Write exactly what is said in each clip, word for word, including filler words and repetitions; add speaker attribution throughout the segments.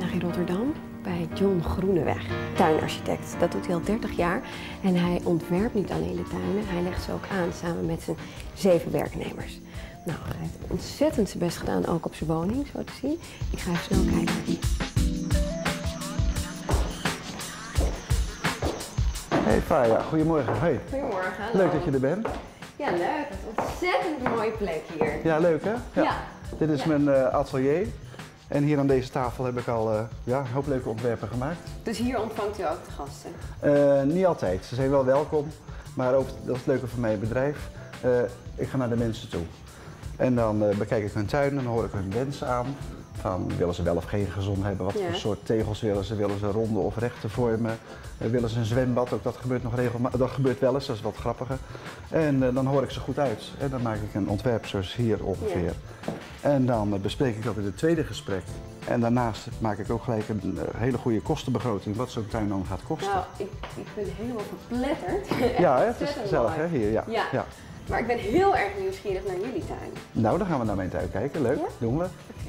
Speaker 1: vandaag in Rotterdam bij John Groeneweg, tuinarchitect. Dat doet hij al dertig jaar en hij ontwerpt niet alleen de tuinen, hij legt ze ook aan samen met zijn zeven werknemers. Nou, hij heeft ontzettend zijn best gedaan, ook op zijn woning, zo te zien. Ik ga even snel kijken.
Speaker 2: Hey Faya, goedemorgen. Hey.
Speaker 1: Goedemorgen, hallo.
Speaker 2: Leuk dat je er bent.
Speaker 1: Ja, leuk. Het is een ontzettend mooie plek hier.
Speaker 2: Ja, leuk hè? Ja.
Speaker 1: Ja.
Speaker 2: Dit is
Speaker 1: Ja.
Speaker 2: mijn uh, atelier. En hier aan deze tafel heb ik al uh, ja, een hoop leuke ontwerpen gemaakt.
Speaker 1: Dus hier ontvangt u ook de gasten?
Speaker 2: Uh, niet altijd. Ze zijn wel welkom. Maar ook, dat is het leuke van mijn bedrijf. Uh, ik ga naar de mensen toe. En dan uh, bekijk ik hun tuin en dan hoor ik hun wensen aan. Van, willen ze wel of geen gazon hebben? Wat
Speaker 1: Ja.
Speaker 2: voor soort tegels willen ze? Willen ze ronde of rechte vormen? Uh, willen ze een zwembad? Ook dat gebeurt nog regelmatig. Dat gebeurt wel eens, dat is wat grappiger. En uh, dan hoor ik ze goed uit. En dan maak ik een ontwerp zoals hier ongeveer. Ja. En dan uh, bespreek ik dat in het tweede gesprek. En daarnaast maak ik ook gelijk een uh, hele goede kostenbegroting. Wat zo'n tuin dan gaat kosten.
Speaker 1: Nou, ik, ik ben helemaal verpletterd.
Speaker 2: Ja, hè? Het is gezellig hè, hier. Ja.
Speaker 1: Ja.
Speaker 2: Ja.
Speaker 1: Maar ik ben heel erg nieuwsgierig naar jullie tuin.
Speaker 2: Nou, dan gaan we naar mijn tuin kijken. Leuk,
Speaker 1: Ja?
Speaker 2: doen we.
Speaker 1: Okay.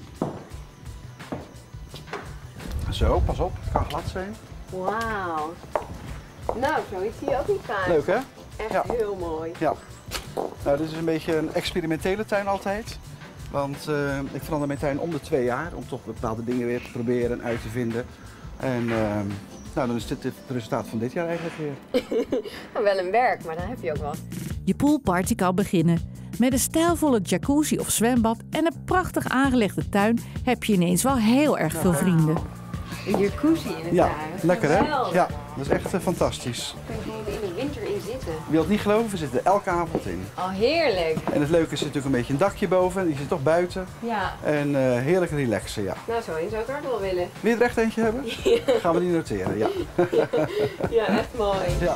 Speaker 2: Zo, pas op, het kan glad zijn.
Speaker 1: Wauw. Nou, zoiets zie je ook niet vaak.
Speaker 2: Leuk hè?
Speaker 1: Echt
Speaker 2: Ja.
Speaker 1: heel mooi.
Speaker 2: Ja. Nou, dit is een beetje een experimentele tuin altijd. Want uh, ik verander mijn tuin om de twee jaar om toch bepaalde dingen weer te proberen en uit te vinden. En uh, nou, dan is dit het resultaat van dit jaar eigenlijk weer.
Speaker 1: Nou, wel een werk, maar dan heb je ook wat.
Speaker 3: Je poolparty kan beginnen. Met een stijlvolle jacuzzi of zwembad en een prachtig aangelegde tuin heb je ineens wel heel erg veel vrienden.
Speaker 1: Een jacuzzi in de
Speaker 2: Ja,
Speaker 1: tuin.
Speaker 2: lekker hè?
Speaker 1: Geweldig.
Speaker 2: Ja, dat is echt uh, fantastisch.
Speaker 1: Daar kun je gewoon in de winter in zitten.
Speaker 2: Je wilt niet geloven, we zitten er elke avond in.
Speaker 1: Oh, heerlijk.
Speaker 2: En het leuke is natuurlijk een beetje een dakje boven, je zit toch buiten.
Speaker 1: Ja.
Speaker 2: En uh, heerlijk relaxen, ja.
Speaker 1: Nou, zo een zou ik ook wel willen.
Speaker 2: Wil je er echt eentje hebben?
Speaker 1: Ja.
Speaker 2: Gaan we die noteren, ja.
Speaker 1: Ja, echt mooi.
Speaker 2: Ja.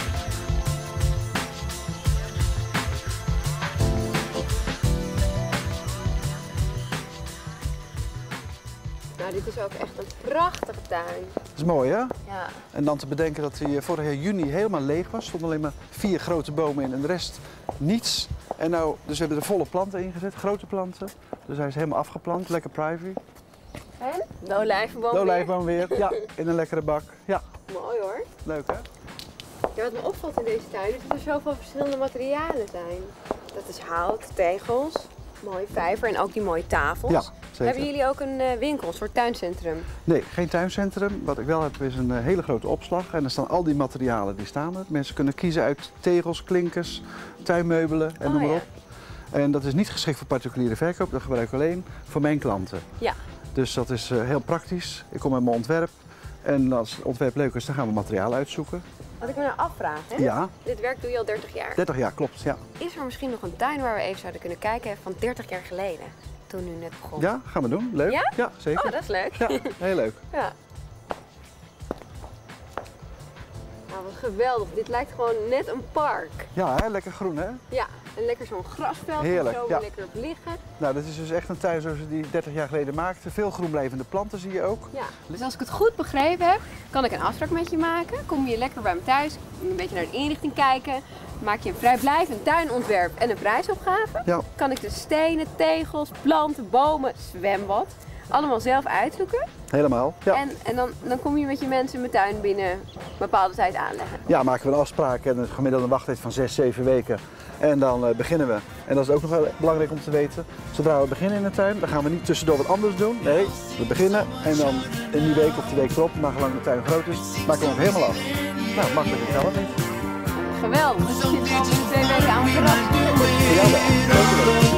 Speaker 1: Nou, dit is ook echt een prachtige tuin.
Speaker 2: Dat is mooi hè?
Speaker 1: Ja.
Speaker 2: En dan te bedenken dat hij vorig jaar juni helemaal leeg was. Er stonden alleen maar vier grote bomen in en de rest niets. En nou, dus we hebben er volle planten ingezet, grote planten. Dus hij is helemaal afgeplant, lekker privy.
Speaker 1: En? De olijvenboom
Speaker 2: De
Speaker 1: weer?
Speaker 2: olijfboom weer, ja, in een lekkere bak. Ja,
Speaker 1: Mooi hoor.
Speaker 2: leuk hè?
Speaker 1: Ja, wat me opvalt in deze tuin is dat er zoveel verschillende materialen zijn. Dat is hout, tegels, mooi vijver en ook die mooie tafels.
Speaker 2: Ja, zeker.
Speaker 1: Hebben jullie ook een uh, winkel, een soort tuincentrum?
Speaker 2: Nee, geen tuincentrum. Wat ik wel heb is een uh, hele grote opslag. En er staan al die materialen, die staan er. Mensen kunnen kiezen uit tegels, klinkers, tuinmeubelen en
Speaker 1: Oh,
Speaker 2: noem maar
Speaker 1: ja.
Speaker 2: op. En dat is niet geschikt voor particuliere verkoop, dat gebruik ik alleen voor mijn klanten.
Speaker 1: Ja.
Speaker 2: Dus dat is uh, heel praktisch. Ik kom met mijn ontwerp. En als het ontwerp leuk is, dan gaan we materiaal uitzoeken.
Speaker 1: Wat ik me nou afvraag, hè?
Speaker 2: Ja,
Speaker 1: Dit werk doe je al dertig jaar.
Speaker 2: dertig jaar, klopt. Ja,
Speaker 1: Is er misschien nog een tuin waar we even zouden kunnen kijken van dertig jaar geleden? Toen u net begon.
Speaker 2: ja gaan we doen. Leuk.
Speaker 1: Ja?
Speaker 2: Ja, zeker.
Speaker 1: Oh, dat is leuk.
Speaker 2: Ja, heel leuk.
Speaker 1: Ja. Nou, wat geweldig. Dit lijkt gewoon net een park.
Speaker 2: Ja, hè? Lekker groen hè?
Speaker 1: Ja, en lekker zo'n grasveld
Speaker 2: Heerlijk,
Speaker 1: zo,
Speaker 2: ja.
Speaker 1: waar lekker op liggen.
Speaker 2: Nou, dit is dus echt een tuin zoals we die dertig jaar geleden maakten. Veel groenblijvende planten zie je ook.
Speaker 1: Ja. Dus als ik het goed begrepen heb, kan ik een afspraak met je maken. Kom je lekker bij me thuis, een beetje naar de inrichting kijken. Maak je een vrijblijvend tuinontwerp en een prijsopgave.
Speaker 2: Ja.
Speaker 1: Kan ik de stenen, tegels, planten, bomen, zwembad allemaal zelf uitzoeken.
Speaker 2: Helemaal. Ja.
Speaker 1: En, en dan, dan kom je met je mensen in mijn tuin binnen een bepaalde tijd aanleggen.
Speaker 2: Ja, maken we een afspraak en een gemiddelde wachttijd van zes, zeven weken. En dan uh, beginnen we. En dat is ook nog wel belangrijk om te weten. Zodra we beginnen in de tuin, dan gaan we niet tussendoor wat anders doen. Nee, we beginnen en dan in die week of die week erop, naar gelang de tuin groot is, maken we het helemaal af. Nou, makkelijk is het niet.
Speaker 1: Geweldig. Dus ik zit nu twee weken aan mijn terras.
Speaker 2: Ja, wel. Zeker wel.